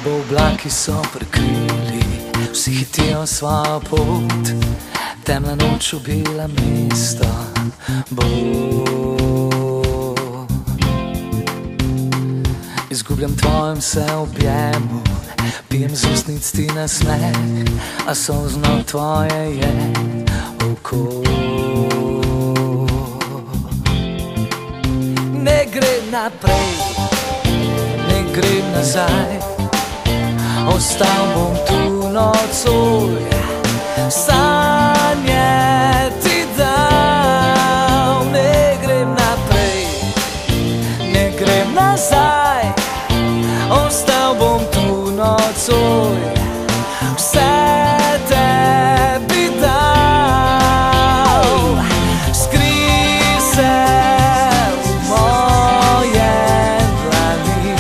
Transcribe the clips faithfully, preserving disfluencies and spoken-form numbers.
Nebo oblaki so prekrili, vsi hitijo svojo pot, temna noč ubila mesto bo. Izgubljam tvojem se objemu, pijem z ustnic ti nasmeh, a solzno tvoje je oko. Ne gre naprej, ne gre nazaj, ostal bom tu nocoj, sanje ti dal. Ne grem naprej, ne grem nazaj, ostal bom tu nocoj, vse tebi dal. Skrij se v moje dlani,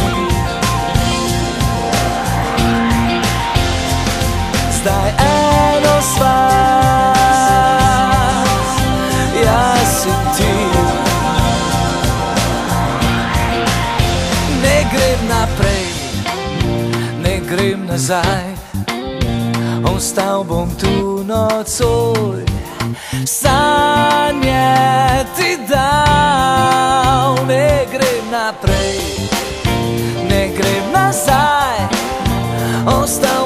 zdaj eno sva, jaz in ti. Ne grem naprej, ne grem nazaj, ostal bom tu nocoj, sanje ti dal. Ne grem naprej, ne grem nazaj, ostal